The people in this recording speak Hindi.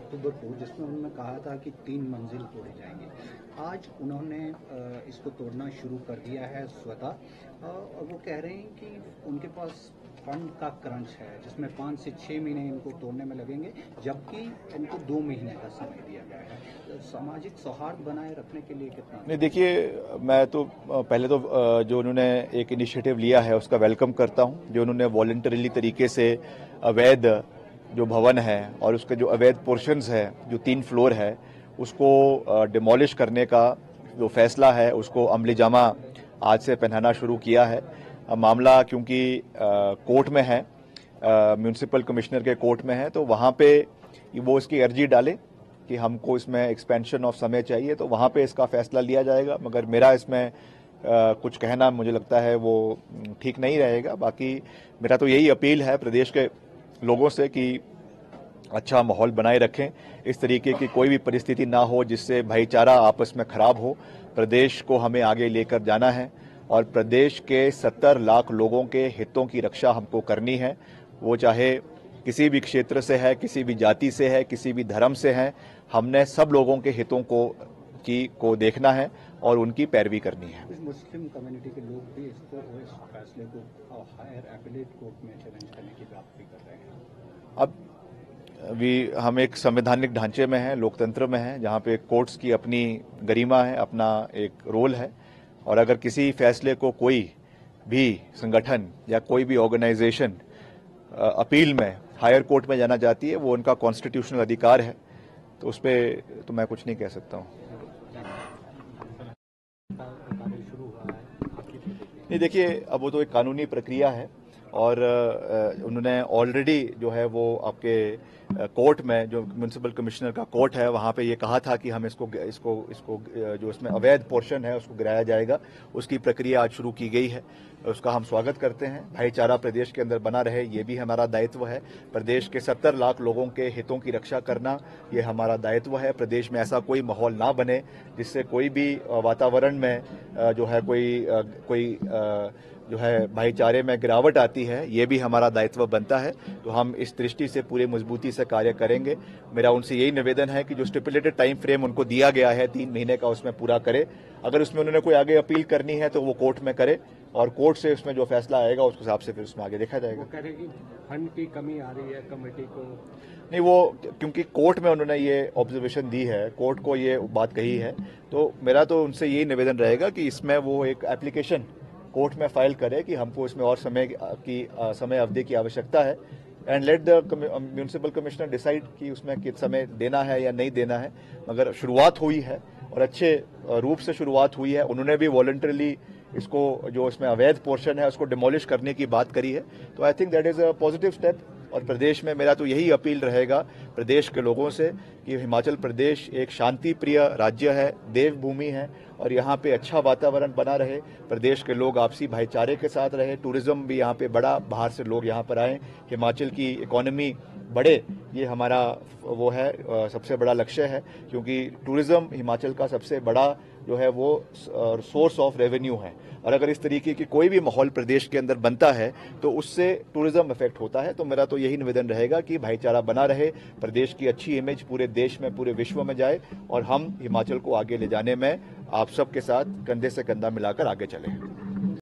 अक्टूबर को, जिसमें उन्होंने कहा था कि 3 मंजिल तोड़ी जाएंगी। आज उन्होंने इसको तोड़ना शुरू कर दिया है स्वतः, और वो कह रहे हैं कि उनके पास फंड का क्रंच है, जिसमें 5 से 6 महीने इनको तोड़ने में लगेंगे, जबकि इनको 2 महीने का समय दिया गया है। सामाजिक सौहार्द बनाए रखने के लिए कितना? नहीं, देखिए, मैं तो पहले तो जो उन्होंने एक इनिशिएटिव लिया है उसका वेलकम करता हूं। जो उन्होंने वॉलंटरीली तरीके से अवैध जो भवन है और उसके जो अवैध पोर्शंस है, जो 3 फ्लोर है, उसको डिमोलिश करने का जो फैसला है उसको अमली जामा आज से पहनाना शुरू किया है। मामला क्योंकि कोर्ट में है, म्यूनिसिपल कमिश्नर के कोर्ट में है, तो वहाँ पे वो इसकी अर्जी डाले कि हमको इसमें एक्सपेंशन ऑफ समय चाहिए, तो वहाँ पे इसका फैसला लिया जाएगा। मगर मेरा इसमें कुछ कहना मुझे लगता है वो ठीक नहीं रहेगा। बाकी मेरा तो यही अपील है प्रदेश के लोगों से कि अच्छा माहौल बनाए रखें, इस तरीके की कोई भी परिस्थिति ना हो जिससे भाईचारा आपस में खराब हो। प्रदेश को हमें आगे लेकर जाना है और प्रदेश के 70 लाख लोगों के हितों की रक्षा हमको करनी है। वो चाहे किसी भी क्षेत्र से है, किसी भी जाति से है, किसी भी धर्म से है, हमने सब लोगों के हितों को देखना है और उनकी पैरवी करनी है। मुस्लिम कम्युनिटी के लोग भी इस फैसले को हायर एपीलेट कोर्ट में चैलेंज करने की बात भी कर रहे हैं। अब हम एक संवैधानिक ढांचे में हैं, लोकतंत्र में हैं, जहाँ पे कोर्ट्स की अपनी गरिमा है, अपना एक रोल है, और अगर किसी फैसले को कोई भी संगठन या कोई भी ऑर्गेनाइजेशन अपील में हायर कोर्ट में जाना चाहती है, वो उनका कॉन्स्टिट्यूशनल अधिकार है, तो उस पर तो मैं कुछ नहीं कह सकता हूँ। नहीं, देखिए, अब वो तो एक कानूनी प्रक्रिया है और उन्होंने ऑलरेडी जो है वो आपके कोर्ट में, जो म्यूनिसिपल कमिश्नर का कोर्ट है, वहाँ पे ये कहा था कि हम इसको जो इसमें अवैध पोर्शन है उसको गिराया जाएगा। उसकी प्रक्रिया आज शुरू की गई है, उसका हम स्वागत करते हैं। भाईचारा प्रदेश के अंदर बना रहे, ये भी हमारा दायित्व है। प्रदेश के 70 लाख लोगों के हितों की रक्षा करना ये हमारा दायित्व है। प्रदेश में ऐसा कोई माहौल ना बने जिससे कोई भी वातावरण में जो है कोई जो है भाईचारे में गिरावट आती है, ये भी हमारा दायित्व बनता है। तो हम इस दृष्टि से पूरे मजबूती से कार्य करेंगे। मेरा उनसे यही निवेदन है कि जो स्टिपुलेटेड टाइम फ्रेम उनको दिया गया है 3 महीने का, उसमें पूरा करे। अगर उसमें उन्होंने कोई आगे अपील करनी है तो वो कोर्ट में करे और कोर्ट से उसमें जो फैसला आएगा उस हिसाब से फिर उसमें आगे देखा जाएगा। वो कह रहे कि फंड की कमी आ रही है कमेटी को। नहीं, वो क्योंकि कोर्ट में उन्होंने ये ऑब्जर्वेशन दी है, कोर्ट को ये बात कही है, तो मेरा तो उनसे यही निवेदन रहेगा कि इसमें वो एक एप्लीकेशन कोर्ट में फाइल करे कि हमको इसमें और समय अवधि की आवश्यकता है, and let the municipal commissioner decide कि उसमें कितना समय देना है या नहीं देना है। मगर शुरुआत हुई है और अच्छे रूप से शुरुआत हुई है। उन्होंने भी वॉलंटरीली इसको, जो इसमें अवैध पोर्शन है, उसको डिमोलिश करने की बात करी है। तो I think that is a positive step. और प्रदेश में मेरा तो यही अपील रहेगा प्रदेश के लोगों से कि हिमाचल प्रदेश एक शांति प्रिय राज्य है, देवभूमि है, और यहाँ पे अच्छा वातावरण बना रहे। प्रदेश के लोग आपसी भाईचारे के साथ रहे, टूरिज्म भी यहाँ पे बड़ा, बाहर से लोग यहाँ पर आए, हिमाचल की इकोनॉमी बढ़े, ये हमारा वो है, सबसे बड़ा लक्ष्य है। क्योंकि टूरिज्म हिमाचल का सबसे बड़ा जो है वो सोर्स ऑफ रेवेन्यू है, और अगर इस तरीके की कोई भी माहौल प्रदेश के अंदर बनता है तो उससे टूरिज्म इफेक्ट होता है। तो मेरा तो यही निवेदन रहेगा कि भाईचारा बना रहे, प्रदेश की अच्छी इमेज पूरे देश में, पूरे विश्व में जाए, और हम हिमाचल को आगे ले जाने में आप सबके साथ कंधे से कंधा मिलाकर आगे चलें।